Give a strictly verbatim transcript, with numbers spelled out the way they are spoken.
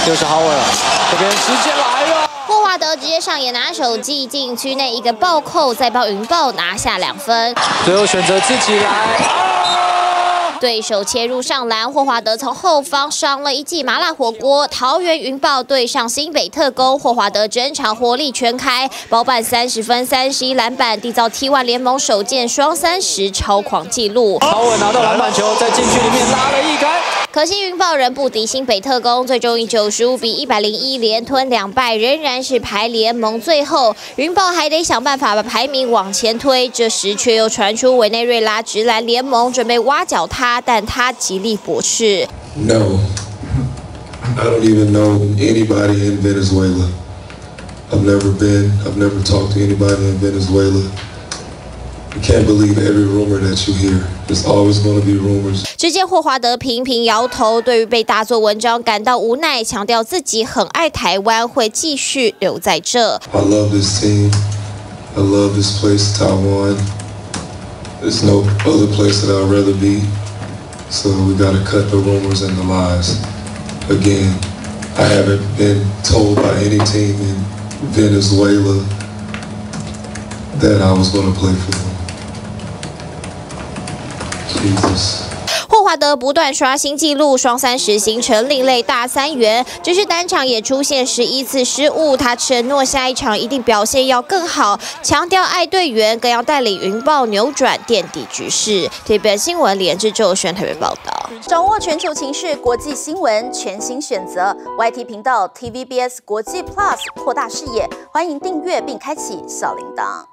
又是 Howard 了，这边时间来了。 霍华德直接上演拿手技，禁区内一个暴扣，再帮云豹拿下两分。 最后选择自己来。 对手切入上篮，霍华德从后方上了一记麻辣火锅。桃园云豹对上新北特攻，霍华德整场火力全开，包办三十分、三十一篮板，缔造 T 一 联盟首见双三十超狂纪录。 好稳拿到篮板球，在禁区里面拉了一杆。 可惜云豹人不敌新北特攻，最终以九十五比一百零一连吞两败，仍然是排联盟最后。云豹还得想办法把排名往前推，这时却又传出委内瑞拉直篮联盟准备挖角他，但他极力驳斥。 No, I don't even know anybody in Venezuela. I've never been. I've never talked to anybody in Venezuela. You can't believe every rumor that you hear. There's always going to be rumors. 只见霍华德频频摇头，对于被大做文章感到无奈，强调自己很爱台湾，会继续留在这。 I love this team. I love this place, Taiwan. There's no other place that I'd rather be. So we got to cut the rumors and the lies. Again, I haven't been told by any team in Venezuela that I was going to play for them. Jesus. 霍华德不断刷新纪录，双三十形成另类大三元，只是单场也出现十一次失误。他承诺下一场一定表现要更好，强调爱队员，更要带领云豹扭转垫底局势。T V B S 新闻连志周轩台北报道。 掌握全球情势、国际新闻，全新选择 Y T 频道 T V B S 国际 Plus， 扩大视野。欢迎订阅并开启小铃铛。